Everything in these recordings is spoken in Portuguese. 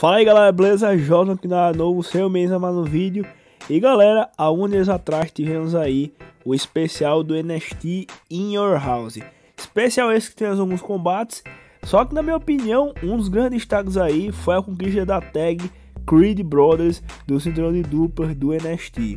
Fala aí galera, beleza? Jordan aqui na novo, seu mês a mais um vídeo. E galera, há um mês atrás tivemos aí o especial do NXT In Your House. Especial esse que tem alguns combates, só que na minha opinião, um dos grandes destaques aí foi a conquista da tag Creed Brothers do cinturão de duplas do NXT.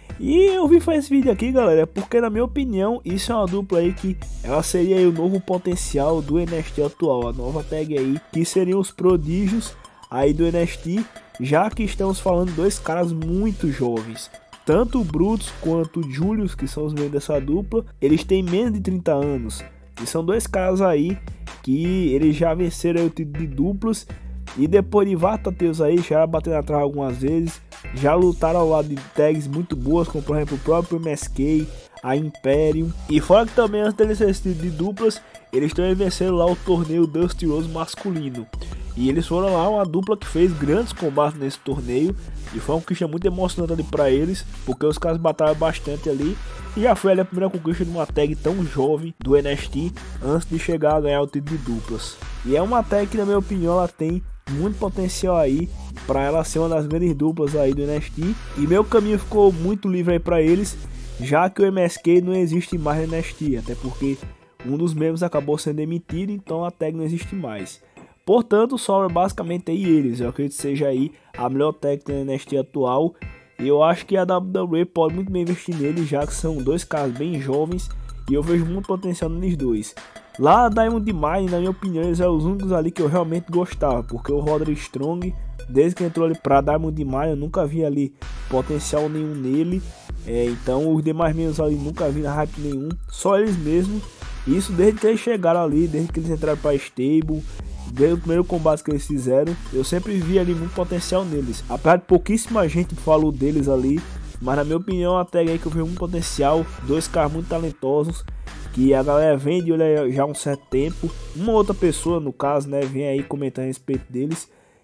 E eu vim fazer esse vídeo aqui galera, porque na minha opinião, isso é uma dupla aí que ela seria aí o novo potencial do NXT atual, a nova tag aí, que seriam os prodígios aí do NXT, já que estamos falando de dois caras muito jovens. Tanto o Brutus quanto o Julius, que são os membros dessa dupla, eles têm menos de 30 anos. E são dois caras aí que eles já venceram o título de duplas. E depois de vários tateios aí, já bateram atrás algumas vezes. Já lutaram ao lado de tags muito boas, como por exemplo o próprio MSK, a Imperium. E fora que também antes deles ser título de duplas, eles também venceram lá o torneio Dusty Rose masculino. E eles foram lá uma dupla que fez grandes combates nesse torneio. E foi uma conquista muito emocionante ali pra eles, porque os caras batalharam bastante ali. E já foi ali a primeira conquista de uma tag tão jovem do NXT, antes de chegar a ganhar o título de duplas. E é uma tag que na minha opinião ela tem muito potencial aí para ela ser uma das grandes duplas aí do NXT. E meu caminho ficou muito livre aí para eles, já que o MSK não existe mais no NXT, até porque um dos membros acabou sendo demitido, então a tag não existe mais. Portanto, sobra basicamente aí eles. Eu acredito que seja aí a melhor tag do NXT atual. E eu acho que a WWE pode muito bem investir neles, já que são dois caras bem jovens e eu vejo muito potencial neles dois. Lá a Diamond Mine, na minha opinião, eles eram os únicos ali que eu realmente gostava, porque o Roderick Strong, desde que entrou ali pra Diamond Mine, eu nunca vi ali potencial nenhum nele. Então os demais membros ali nunca vi na hype nenhum, só eles mesmos. Isso desde que eles chegaram ali, desde que eles entraram pra Stable. Desde o primeiro combate que eles fizeram, eu sempre vi ali muito potencial neles. Apesar de pouquíssima gente falou deles ali, mas na minha opinião a tag aí que eu vi muito potencial. Dois caras muito talentosos, que a galera vem de olhar já há um certo tempo. Uma outra pessoa no caso, né, vem aí comentando a respeito deles,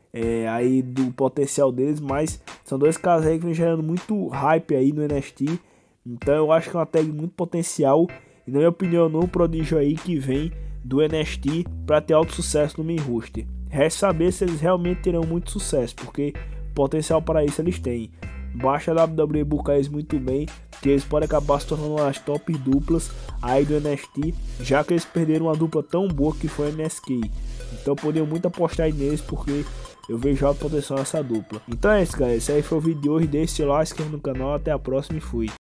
aí do potencial deles. Mas são dois caras aí que vem gerando muito hype aí no NXT. Então eu acho que é uma tag muito potencial. E na minha opinião não um prodígio aí que vem do NXT para ter alto sucesso no main roster. Resta saber se eles realmente terão muito sucesso, porque potencial para isso eles têm. Basta a WWE buscar eles muito bem, que eles podem acabar se tornando as top duplas aí do NXT, já que eles perderam uma dupla tão boa que foi a MSK. Então poderiam muito apostar neles, porque eu vejo alto potencial nessa dupla. Então é isso galera, esse aí foi o vídeo de hoje. Deixe seu like, se inscreva no canal, até a próxima e fui.